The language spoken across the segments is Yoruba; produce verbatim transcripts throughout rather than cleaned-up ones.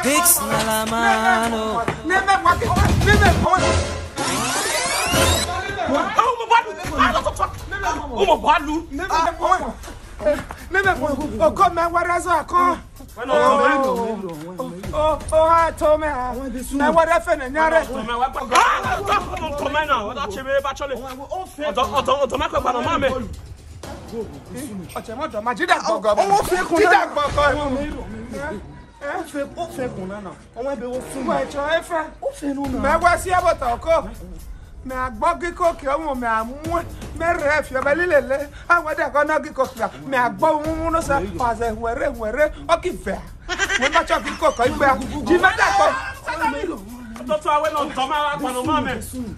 Pix nella mano. Neme kwa neme kwa. Oh mo balu. Oh mo balu. Neme kwa. Neme kwa. O ko me wara zo akon. Oh, oh, ha to me ha. Na wara fe na nyare. To me wa pa. Ah, to me na. O da chebe ba chole. Odo odo odo ma ko pa no ma me. Oche mo do ma jida gogo. O fe kun jida gogo. O fe o fe kun na na. O wa be wo fun. Wa cho e fe. O fe no na. Me wa si abota ko. Me agbo giko ki o mo me amu. Me re fi o be lilele. Awon de ko na giko ki. Me agbo mu no sa pa se nwere nwere o ki fe. Mo ba cho giko ko igbe. Ji me da ko. To to awe no to ma wa pa no ma me.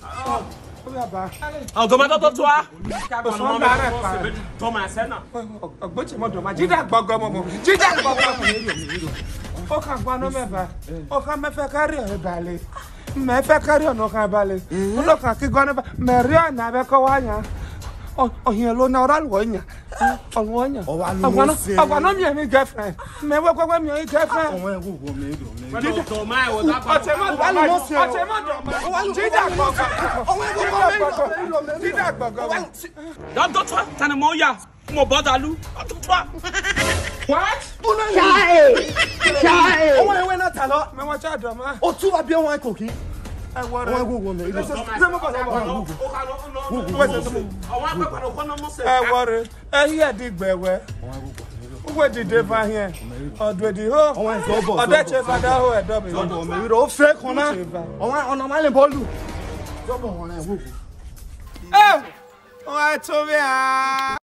Oh, do ma do to a. O so ma re pa. To ma se na. Ogboche mo do ma jida gogo mo mo. Jida gogo mo. O kan gba no me ba. O kan me fe carry e bale. Me fe carry no kan bale. O lo kan ki gona ba. Me ri na be ko wa yan. O o yen lo na oral wo yan. O wo yan. O wa lo mo se. O wa no mi mi girlfriend. Me we ko we mi girlfriend. O wa wo wo me do. Jida to ma o da pa. O che mo do ma. O che mo do ma. Jida gogo. O we go me. Jida gogo. Da do to tani mo ya. Mo bodalu. To to. What? Chai! Chai! O wa we na ta lo. Me wa cha do ma. O tu wa bi o wa ko ki. E wo O re. wa wo wo me do. Se mo ko mo. O ka no no. O wa pa pa no ko no mo se. E wo re. E hi e di gbewe. Uwe di de fa here. Odo di ho. O wa so bo. Odo che fa da ho e do be. O me ro fe kun na. O wa ona ma le bolu. So bo won na wo. Eh! O wa to be ah.